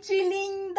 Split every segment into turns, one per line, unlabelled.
gente linda!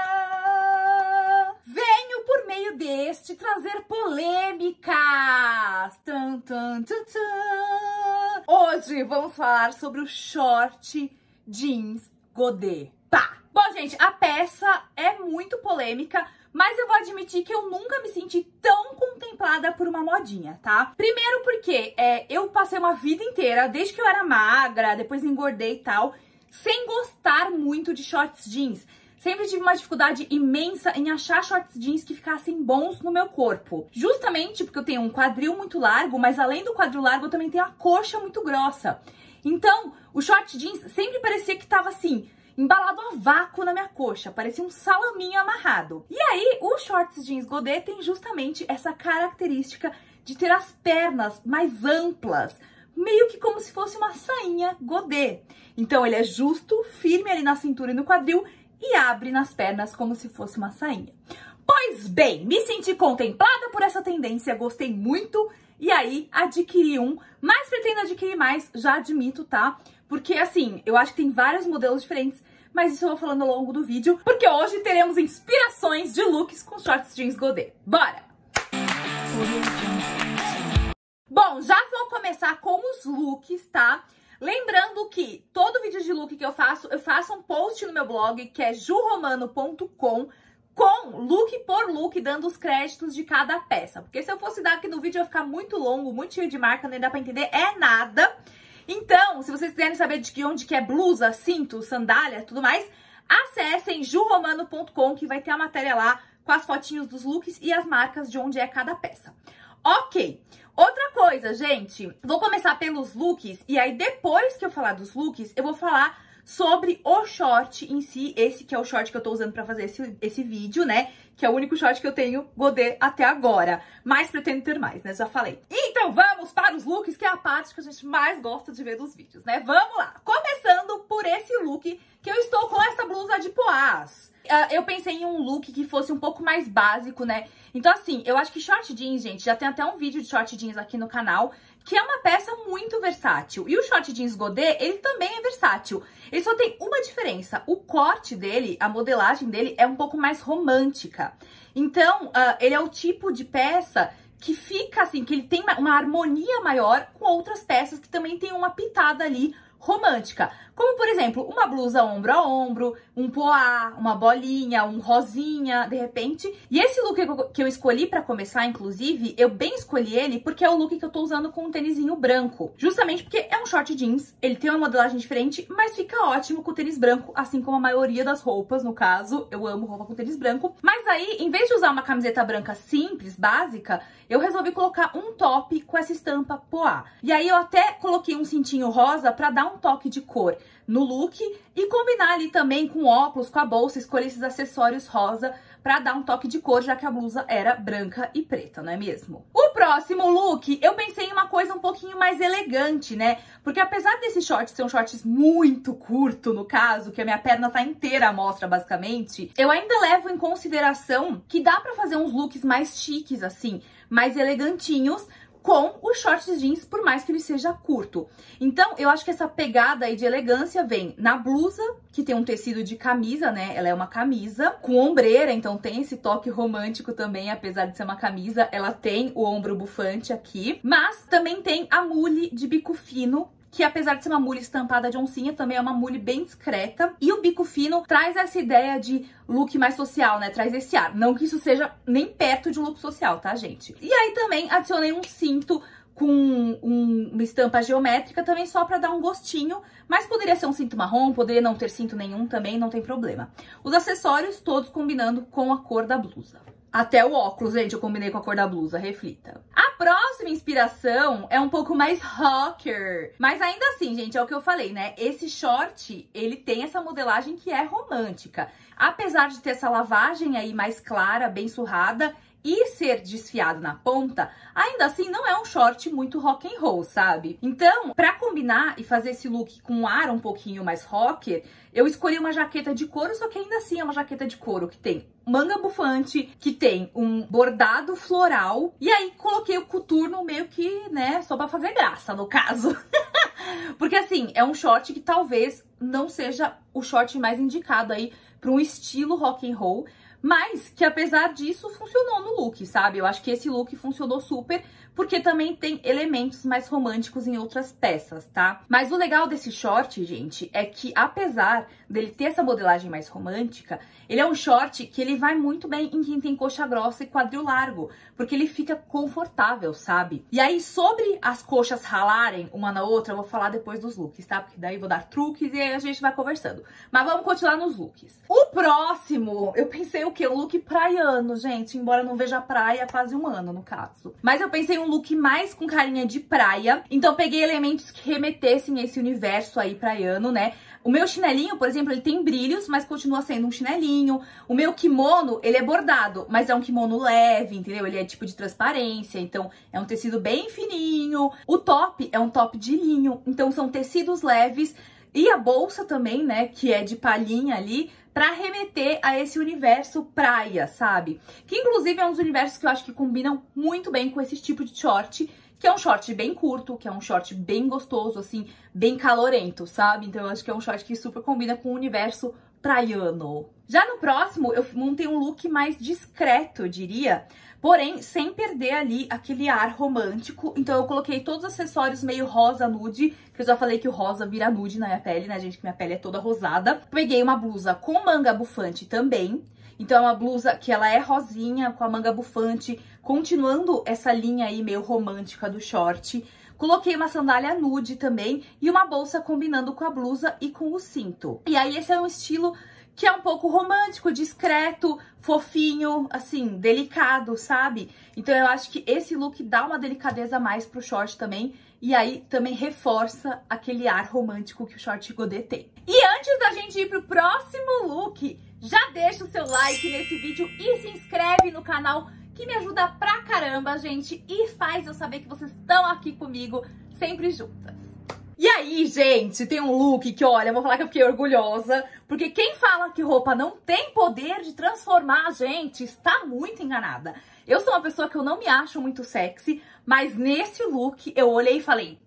Venho por meio deste trazer polêmicas! Tum, tum, tum, tum. Hoje vamos falar sobre o short jeans godê. Pá! Bom, gente, a peça é muito polêmica, mas eu vou admitir que eu nunca me senti tão contemplada por uma modinha, tá? Primeiro porque eu passei uma vida inteira, desde que eu era magra, depois engordei e tal, sem gostar muito de shorts jeans. Sempre tive uma dificuldade imensa em achar shorts jeans que ficassem bons no meu corpo. Justamente porque eu tenho um quadril muito largo, mas além do quadril largo eu também tenho a coxa muito grossa. Então, o short jeans sempre parecia que tava assim, embalado a vácuo na minha coxa, parecia um salaminho amarrado. E aí, o shorts jeans godê tem justamente essa característica de ter as pernas mais amplas, meio que como se fosse uma sainha godê. Então ele é justo, firme ali na cintura e no quadril e abre nas pernas como se fosse uma sainha. Pois bem, me senti contemplada por essa tendência, gostei muito e aí adquiri um, mas pretendo adquirir mais, já admito, tá? Porque assim, eu acho que tem vários modelos diferentes, mas isso eu vou falando ao longo do vídeo, porque hoje teremos inspirações de looks com shorts jeans godê. Bora! Bom, já vou começar com os looks, tá? Lembrando que todo vídeo de look que eu faço um post no meu blog, que é juromano.com, com look por look, dando os créditos de cada peça. Porque se eu fosse dar aqui no vídeo, ia ficar muito longo, muito cheio de marca, nem dá pra entender nada. Então, se vocês quiserem saber de onde que é blusa, cinto, sandália, tudo mais, acessem juromano.com, que vai ter a matéria lá com as fotinhos dos looks e as marcas de onde é cada peça. Ok, outra coisa, gente, vou começar pelos looks e aí depois que eu falar dos looks, eu vou falar sobre o short em si, esse que é o short que eu tô usando pra fazer esse vídeo, né? Que é o único short que eu tenho godê até agora, mas pretendo ter mais, né? Já falei. Então vamos para os looks, que é a parte que a gente mais gosta de ver dos vídeos, né? Vamos lá! Começando por esse look, que eu estou com essa blusa de poás. Eu pensei em um look que fosse um pouco mais básico, né? Então assim, eu acho que short jeans, gente, já tem até um vídeo de short jeans aqui no canal, que é uma peça muito versátil. E o short jeans godê, ele também é versátil. Ele só tem uma diferença. O corte dele, a modelagem dele é um pouco mais romântica. Então, ele é o tipo de peça que fica assim, que ele tem uma harmonia maior com outras peças que também tem uma pitada ali romântica. Como, por exemplo, uma blusa ombro a ombro, um poá, uma bolinha, um rosinha, de repente. E esse look que eu escolhi pra começar, inclusive, eu bem escolhi ele porque é o look que eu tô usando com um tênisinho branco. Justamente porque é um short jeans, ele tem uma modelagem diferente, mas fica ótimo com o tênis branco, assim como a maioria das roupas, no caso. Eu amo roupa com tênis branco. Mas aí, em vez de usar uma camiseta branca simples, básica, eu resolvi colocar um top com essa estampa poá. E aí eu até coloquei um cintinho rosa pra dar um toque de cor no look e combinar ali também com óculos, com a bolsa, escolher esses acessórios rosa pra dar um toque de cor, já que a blusa era branca e preta, não é mesmo? O próximo look, eu pensei em uma coisa um pouquinho mais elegante, né? Porque apesar desse short ser um short muito curto, no caso, que a minha perna tá inteira à mostra, basicamente, eu ainda levo em consideração que dá pra fazer uns looks mais chiques, assim, mais elegantinhos, com os shorts jeans, por mais que ele seja curto. Então, eu acho que essa pegada aí de elegância vem na blusa, que tem um tecido de camisa, né? Ela é uma camisa com ombreira, então tem esse toque romântico também, apesar de ser uma camisa, ela tem o ombro bufante aqui. Mas também tem a mule de bico fino, que apesar de ser uma mule estampada de oncinha, também é uma mule bem discreta. E o bico fino traz essa ideia de look mais social, né? Traz esse ar. Não que isso seja nem perto de um look social, tá, gente? E aí também adicionei um cinto com uma estampa geométrica também só pra dar um gostinho, mas poderia ser um cinto marrom, poderia não ter cinto nenhum também, não tem problema. Os acessórios todos combinando com a cor da blusa. Até o óculos, gente, eu combinei com a cor da blusa, reflita. A próxima inspiração é um pouco mais rocker. Mas ainda assim, gente, é o que eu falei, né? Esse short, ele tem essa modelagem que é romântica. Apesar de ter essa lavagem aí mais clara, bem surrada, e ser desfiado na ponta, ainda assim não é um short muito rock and roll, sabe? Então, pra combinar e fazer esse look com um ar um pouquinho mais rocker, eu escolhi uma jaqueta de couro, só que ainda assim é uma jaqueta de couro que tem manga bufante, que tem um bordado floral, e aí coloquei o coturno meio que, né, só pra fazer graça, no caso. Porque assim, é um short que talvez não seja o short mais indicado aí para um estilo rock and roll, mas que apesar disso funcionou no look, sabe? Eu acho que esse look funcionou super, porque também tem elementos mais românticos em outras peças, tá? Mas o legal desse short, gente, é que apesar dele ter essa modelagem mais romântica, ele é um short que ele vai muito bem em quem tem coxa grossa e quadril largo, porque ele fica confortável, sabe? E aí, sobre as coxas ralarem uma na outra, eu vou falar depois dos looks, tá? Porque daí eu vou dar truques e aí a gente vai conversando. Mas vamos continuar nos looks. O próximo, eu pensei o quê? Um look praiano, gente, embora eu não veja praia há quase um ano, no caso. Mas eu pensei um look mais com carinha de praia, então peguei elementos que remetessem a esse universo aí praiano, né? O meu chinelinho, por exemplo, ele tem brilhos, mas continua sendo um chinelinho. O meu kimono, ele é bordado, mas é um kimono leve, entendeu? Ele é tipo de transparência, então é um tecido bem fininho. O top é um top de linho, então são tecidos leves. E a bolsa também, né, que é de palhinha ali, pra remeter a esse universo praia, sabe? Que inclusive é um dos universos que eu acho que combinam muito bem com esse tipo de short, que é um short bem curto, que é um short bem gostoso, assim, bem calorento, sabe? Então eu acho que é um short que super combina com o universo praiano. Já no próximo, eu montei um look mais discreto, eu diria, porém sem perder ali aquele ar romântico. Então eu coloquei todos os acessórios meio rosa nude, que eu já falei que o rosa vira nude na minha pele, né, gente? Que minha pele é toda rosada. Peguei uma blusa com manga bufante também. Então é uma blusa que ela é rosinha, com a manga bufante, continuando essa linha aí meio romântica do short. Coloquei uma sandália nude também e uma bolsa combinando com a blusa e com o cinto. E aí esse é um estilo que é um pouco romântico, discreto, fofinho, assim, delicado, sabe? Então eu acho que esse look dá uma delicadeza a mais pro short também. E aí também reforça aquele ar romântico que o short godê tem. E antes da gente ir pro próximo look, já deixa o seu like nesse vídeo e se inscreve no canal, que me ajuda pra caramba, gente, e faz eu saber que vocês estão aqui comigo, sempre juntas. E aí, gente, tem um look que, olha, eu vou falar que eu fiquei orgulhosa, porque quem fala que roupa não tem poder de transformar a gente está muito enganada. Eu sou uma pessoa que eu não me acho muito sexy, mas nesse look eu olhei e falei,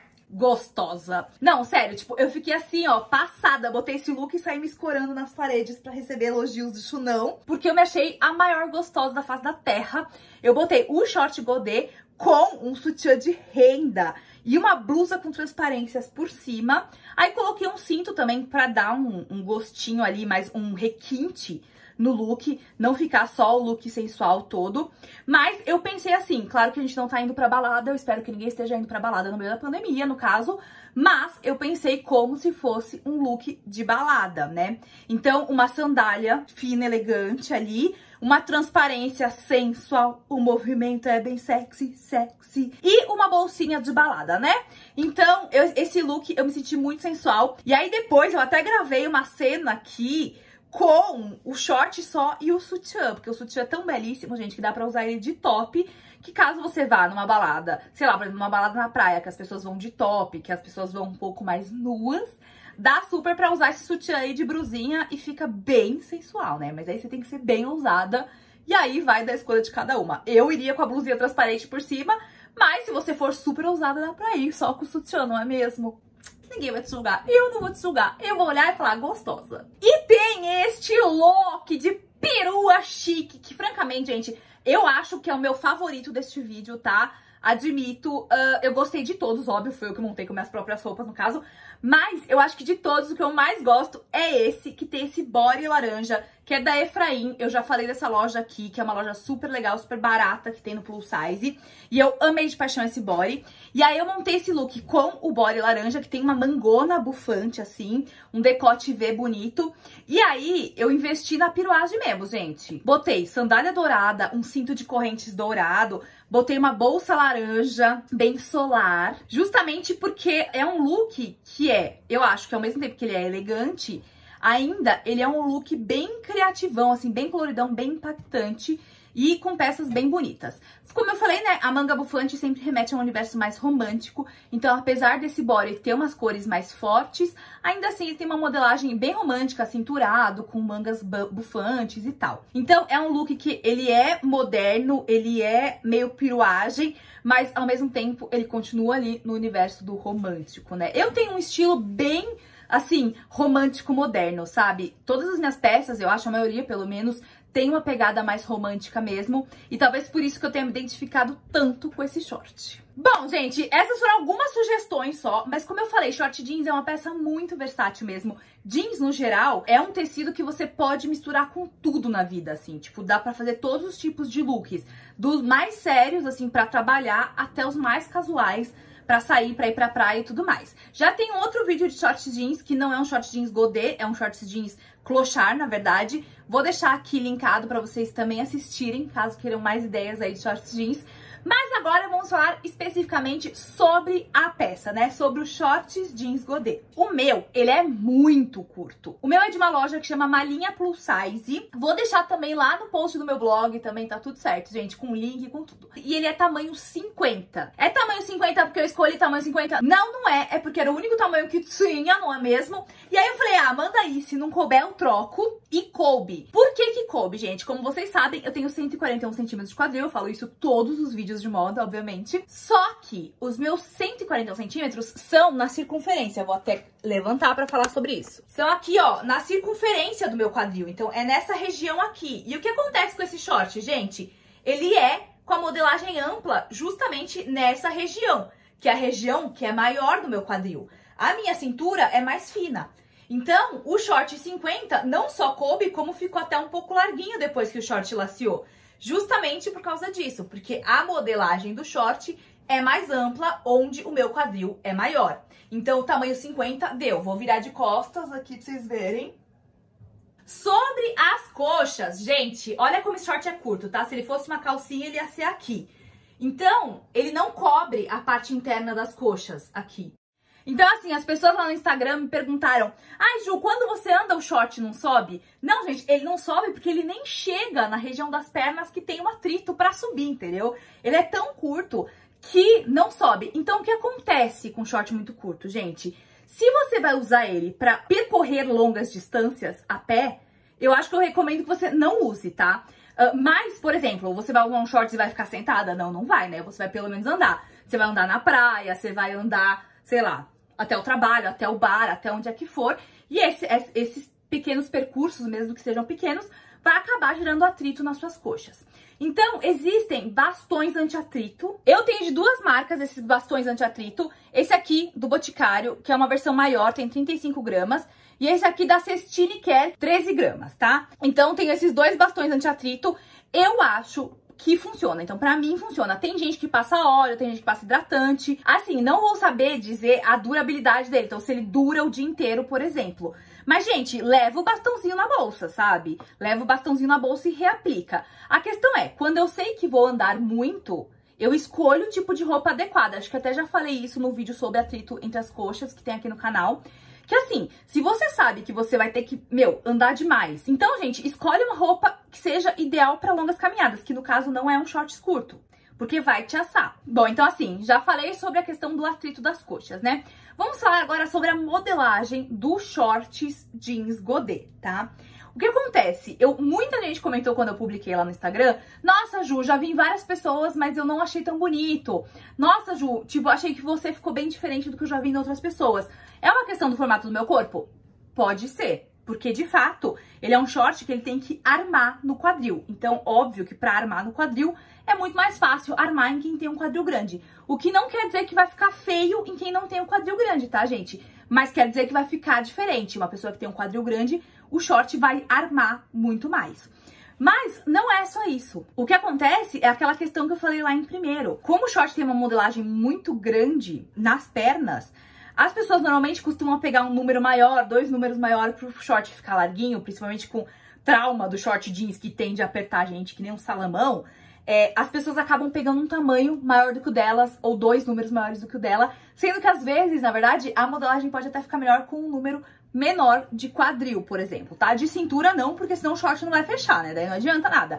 gostosa. Não, sério, tipo, eu fiquei assim, ó, passada. Botei esse look e saí me escorando nas paredes pra receber elogios do Chunão, porque eu me achei a maior gostosa da face da terra. Eu botei o short godê com um sutiã de renda e uma blusa com transparências por cima. Aí coloquei um cinto também pra dar um gostinho ali, mais um requinte no look, não ficar só o look sensual todo. Mas eu pensei assim, claro que a gente não tá indo pra balada, eu espero que ninguém esteja indo pra balada no meio da pandemia, no caso, mas eu pensei como se fosse um look de balada, né? Então, uma sandália fina, elegante ali, uma transparência sensual, o movimento é bem sexy, sexy, e uma bolsinha de balada, né? Então, esse look eu me senti muito sensual. E aí depois eu até gravei uma cena aqui com o short só e o sutiã, porque o sutiã é tão belíssimo, gente, que dá pra usar ele de top, que caso você vá numa balada, sei lá, por exemplo, numa balada na praia, que as pessoas vão de top, que as pessoas vão um pouco mais nuas, dá super pra usar esse sutiã aí de brusinha e fica bem sensual, né? Mas aí você tem que ser bem ousada e aí vai da escolha de cada uma. Eu iria com a blusinha transparente por cima, mas se você for super ousada, dá pra ir só com o sutiã, não é mesmo? Ninguém vai te julgar, eu não vou te julgar, eu vou olhar e falar gostosa. E tem este look de perua chique, que francamente, gente, eu acho que é o meu favorito deste vídeo, tá? Admito, eu gostei de todos, óbvio, foi eu que montei com minhas próprias roupas no caso, mas eu acho que de todos o que eu mais gosto é esse, que tem esse body laranja, que é da Efraim. Eu já falei dessa loja aqui, que é uma loja super legal, super barata, que tem no plus size, e eu amei de paixão esse body. E aí eu montei esse look com o body laranja, que tem uma mangona bufante, assim, um decote V bonito. E aí eu investi na piruagem mesmo, gente. Botei sandália dourada, um cinto de correntes dourado, botei uma bolsa laranja, bem solar, justamente porque é um look que eu acho que ao mesmo tempo que ele é elegante, ainda ele é um look bem criativão, assim, bem coloridão, bem impactante. e com peças bem bonitas. Como eu falei, né, a manga bufante sempre remete a um universo mais romântico, então apesar desse body ter umas cores mais fortes, ainda assim ele tem uma modelagem bem romântica, cinturado, com mangas bufantes e tal. Então é um look que ele é moderno, ele é meio piruagem, mas ao mesmo tempo ele continua ali no universo do romântico, né? Eu tenho um estilo bem, assim, romântico moderno, sabe? Todas as minhas peças, eu acho, a maioria pelo menos, tem uma pegada mais romântica mesmo, e talvez por isso que eu tenha me identificado tanto com esse short. Bom, gente, essas foram algumas sugestões só, mas como eu falei, short jeans é uma peça muito versátil mesmo. Jeans, no geral, é um tecido que você pode misturar com tudo na vida, assim, tipo, dá pra fazer todos os tipos de looks, dos mais sérios, assim, pra trabalhar, até os mais casuais, pra sair, pra ir pra praia e tudo mais. Já tem outro vídeo de short jeans, que não é um short jeans godê, é um short jeans clochard, na verdade. Vou deixar aqui linkado pra vocês também assistirem, caso queiram mais ideias aí de short jeans. Mas agora vamos falar especificamente sobre a peça, né? Sobre os shorts jeans godê. O meu, ele é muito curto. O meu é de uma loja que chama Malinha Plus Size. Vou deixar também lá no post do meu blog, também tá tudo certo, gente, com link e com tudo. E ele é tamanho 50. É tamanho 50 porque eu escolhi tamanho 50? Não, não é. É porque era o único tamanho que tinha, não é mesmo? E aí eu falei, ah, manda aí, se não couber eu troco. E coube. Por que que coube, gente? Como vocês sabem, eu tenho 141 centímetros de quadril, eu falo isso todos os vídeos de moda, obviamente. Só que os meus 141 centímetros são na circunferência. Eu vou até levantar pra falar sobre isso. São aqui, ó, na circunferência do meu quadril. Então, é nessa região aqui. E o que acontece com esse short, gente? Ele é com a modelagem ampla justamente nessa região, que é a região que é maior do meu quadril. A minha cintura é mais fina. Então, o short 50 não só coube, como ficou até um pouco larguinho depois que o short laceou. Justamente por causa disso, porque a modelagem do short é mais ampla, onde o meu quadril é maior. Então, o tamanho 50 deu. Vou virar de costas aqui pra vocês verem. Sobre as coxas, gente, olha como esse short é curto, tá? Se ele fosse uma calcinha, ele ia ser aqui. Então, ele não cobre a parte interna das coxas aqui. Então, assim, as pessoas lá no Instagram me perguntaram: ai, Ju, quando você anda o short não sobe? Não, gente, ele não sobe porque ele nem chega na região das pernas que tem um atrito pra subir, entendeu? Ele é tão curto que não sobe. Então, o que acontece com short muito curto, gente? Se você vai usar ele pra percorrer longas distâncias a pé, eu acho que eu recomendo que você não use, tá? Mas, por exemplo, você vai usar um short e vai ficar sentada? Não, não vai, né? Você vai pelo menos andar. Você vai andar na praia, você vai andar, sei lá, até o trabalho, até o bar, até onde é que for. E esses pequenos percursos, mesmo que sejam pequenos, vai acabar gerando atrito nas suas coxas. Então, existem bastões anti-atrito. Eu tenho de duas marcas esses bastões anti-atrito. Esse aqui, do Boticário, que é uma versão maior, tem 35 gramas. E esse aqui da Cestine Care, 13 gramas, tá? Então, tenho esses dois bastões anti-atrito. Eu acho que funciona. Então, pra mim, funciona. Tem gente que passa óleo, tem gente que passa hidratante. Assim, não vou saber dizer a durabilidade dele. Então, se ele dura o dia inteiro, por exemplo. Mas, gente, leva o bastãozinho na bolsa, sabe? Leva o bastãozinho na bolsa e reaplica. A questão é, quando eu sei que vou andar muito, eu escolho o tipo de roupa adequada. Acho que até já falei isso no vídeo sobre atrito entre as coxas, que tem aqui no canal. Que assim, se você sabe que você vai ter que, andar demais, então, gente, escolhe uma roupa que seja ideal para longas caminhadas, que no caso não é um shorts curto, porque vai te assar. Bom, então assim, já falei sobre a questão do atrito das coxas, né? Vamos falar agora sobre a modelagem dos shorts jeans godê, tá? O que acontece? Muita gente comentou quando eu publiquei lá no Instagram: nossa, Ju, já vi várias pessoas, mas eu não achei tão bonito. Nossa, Ju, tipo, achei que você ficou bem diferente do que eu já vi em outras pessoas. É uma questão do formato do meu corpo? Pode ser, porque de fato, ele é um short que ele tem que armar no quadril. Então, óbvio que pra armar no quadril é muito mais fácil armar em quem tem um quadril grande. O que não quer dizer que vai ficar feio em quem não tem um quadril grande, tá, gente? Mas quer dizer que vai ficar diferente. Uma pessoa que tem um quadril grande, o short vai armar muito mais. Mas não é só isso. O que acontece é aquela questão que eu falei lá em primeiro. Como o short tem uma modelagem muito grande nas pernas, as pessoas normalmente costumam pegar um número maior, 2 números maiores pro short ficar larguinho, principalmente com trauma do short jeans que tende a apertar a gente que nem um salamão. As pessoas acabam pegando um tamanho maior do que o delas, ou 2 números maiores do que o dela, sendo que às vezes, na verdade, a modelagem pode até ficar melhor com um número menor de quadril, por exemplo, tá? De cintura não, porque senão o short não vai fechar, né? Daí não adianta nada.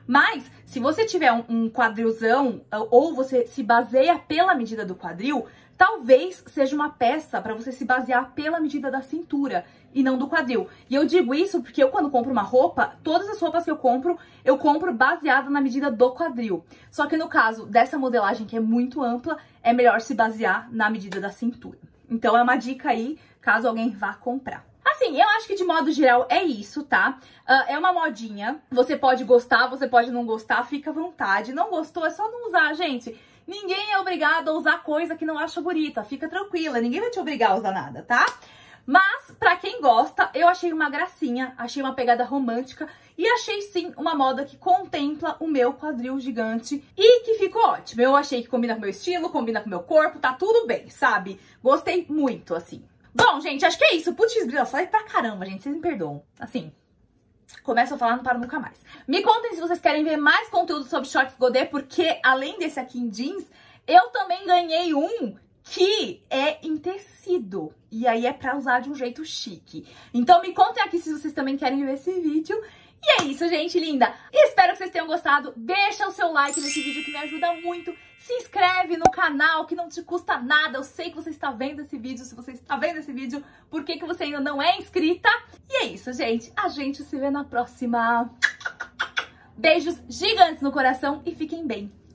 Mas, se você tiver um quadrilzão, ou você se baseia pela medida do quadril, talvez seja uma peça para você se basear pela medida da cintura e não do quadril. E eu digo isso porque eu, quando compro uma roupa, todas as roupas que eu compro baseada na medida do quadril. Só que no caso dessa modelagem que é muito ampla, é melhor se basear na medida da cintura. Então é uma dica aí, caso alguém vá comprar. Assim, eu acho que de modo geral é isso, tá? É uma modinha, você pode gostar, você pode não gostar, fica à vontade. Não gostou, é só não usar, gente. Ninguém é obrigado a usar coisa que não acha bonita, fica tranquila, ninguém vai te obrigar a usar nada, tá? Mas, pra quem gosta, eu achei uma gracinha, achei uma pegada romântica e achei sim uma moda que contempla o meu quadril gigante e que ficou ótimo. Eu achei que combina com o meu estilo, combina com o meu corpo, tá tudo bem, sabe? Gostei muito, assim. Bom, gente, acho que é isso. Putz, grila, eu falei pra caramba, gente, vocês me perdoam. Assim, começo a falar, não paro nunca mais. Me contem se vocês querem ver mais conteúdo sobre shorts godê, porque além desse aqui em jeans, eu também ganhei um que é em tecido. E aí é pra usar de um jeito chique. Então me contem aqui se vocês também querem ver esse vídeo. E é isso, gente linda. Espero que vocês tenham gostado. Deixa o seu like nesse vídeo que me ajuda muito. Se inscreve no canal que não te custa nada. Eu sei que você está vendo esse vídeo. Se você está vendo esse vídeo, por que você ainda não é inscrita? E é isso, gente. A gente se vê na próxima. Beijos gigantes no coração e fiquem bem.